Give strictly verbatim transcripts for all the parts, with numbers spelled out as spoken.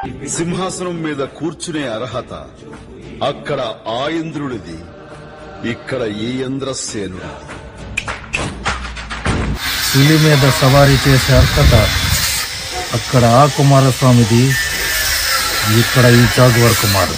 సింహాసనం మీద కూర్చునే అర్హత అక్కడ ఆ ఇంద్రుడిది, ఇక్కడ ఈ ఇంద్రసేనుడు. పులి మీద సవారీ చేసే అర్హత అక్కడ ఆ కుమారస్వామిది, ఇక్కడ ఈ జాగువార్ కుమారు.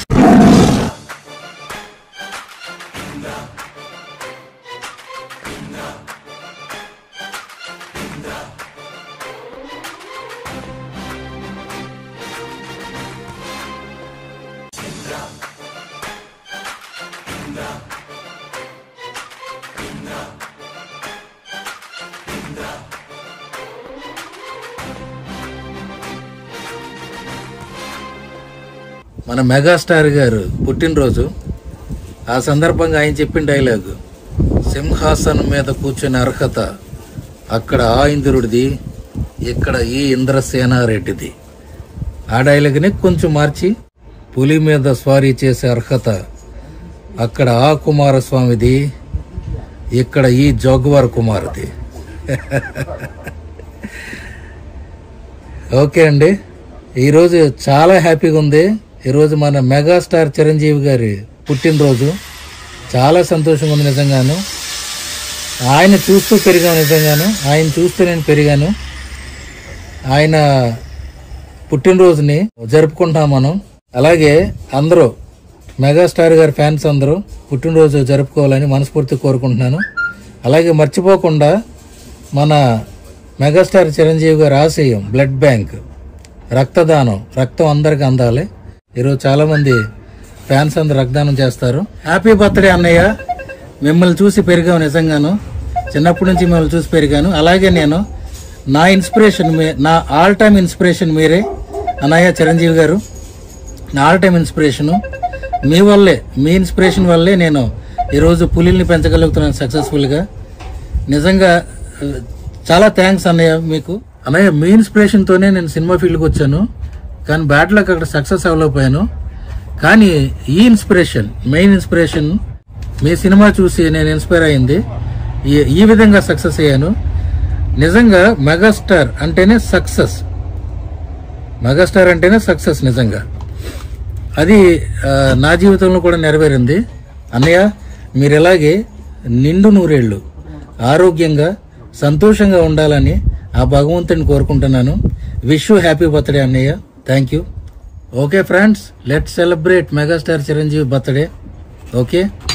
మన మెగాస్టార్ గారు పుట్టినరోజు, ఆ సందర్భంగా ఆయన చెప్పిన డైలాగు, సింహాసనం మీద కూర్చునే అర్హత అక్కడ ఆ ఇంద్రుడిది, ఇక్కడ ఈ ఇంద్రసేనారెడ్డిది. ఆ డైలాగ్ని కొంచెం మార్చి, పులి మీద స్వారీ చేసే అర్హత అక్కడ ఆ కుమారస్వామిది, ఇక్కడ ఈ జాగువార్ కుమారుది. ఓకే అండి, ఈరోజు చాలా హ్యాపీగా ఉంది. ఈరోజు మన మెగాస్టార్ చిరంజీవి గారి పుట్టినరోజు. చాలా సంతోషంగా ఉంది నిజంగాను. ఆయన చూస్తూ పెరిగాను నిజంగాను. ఆయన చూస్తూ నేను పెరిగాను. ఆయన పుట్టినరోజుని జరుపుకుంటాం మనం. అలాగే అందరూ మెగాస్టార్ గారి ఫ్యాన్స్ అందరూ పుట్టినరోజు జరుపుకోవాలని మనస్ఫూర్తిగా కోరుకుంటున్నాను. అలాగే మర్చిపోకుండా మన మెగాస్టార్ చిరంజీవి గారి ఆశయం బ్లడ్ బ్యాంక్, రక్తదానం, రక్తం అందరికి అందాలి. ఈరోజు చాలా మంది ఫ్యాన్స్ అందరు రక్తదానం చేస్తారు. హ్యాపీ బర్త్డే అన్నయ్య. మిమ్మల్ని చూసి పెరిగాను నిజంగాను. చిన్నప్పటి నుంచి మిమ్మల్ని చూసి పెరిగాను. అలాగే నేను నా ఇన్స్పిరేషన్, నా ఆల్ టైమ్ ఇన్స్పిరేషన్ మీరే అన్నయ్య చిరంజీవి గారు. నా ఆల్ టైమ్ ఇన్స్పిరేషను మీ వల్లే, మీ ఇన్స్పిరేషన్ వల్లే నేను ఈరోజు పులిల్ని పెంచగలుగుతున్నాను సక్సెస్ఫుల్గా. నిజంగా చాలా థ్యాంక్స్ అన్నయ్య మీకు. అన్నయ్య మీ ఇన్స్పిరేషన్తోనే నేను సినిమా ఫీల్డ్కి వచ్చాను, కానీ బ్యాడ్ లక్ అక్కడ సక్సెస్ అవ్వలేకపోయాను. కానీ ఈ ఇన్స్పిరేషన్, మెయిన్ ఇన్స్పిరేషన్ మీ సినిమా చూసి నేను ఇన్స్పైర్ అయింది. ఈ విధంగా సక్సెస్ అయ్యాను. నిజంగా మెగాస్టార్ అంటేనే సక్సెస్, మెగాస్టార్ అంటేనే సక్సెస్. నిజంగా అది నా జీవితంలో కూడా నెరవేరింది. అన్నయ్య మీరు ఇలాగే నిండు నూరేళ్లు ఆరోగ్యంగా సంతోషంగా ఉండాలని ఆ భగవంతుని కోరుకుంటున్నాను. విష్ యూ హ్యాపీ బర్త్డే అన్నయ్య. Thank you. Okay friends, let's celebrate megastar Chiranjeevi birthday. Okay.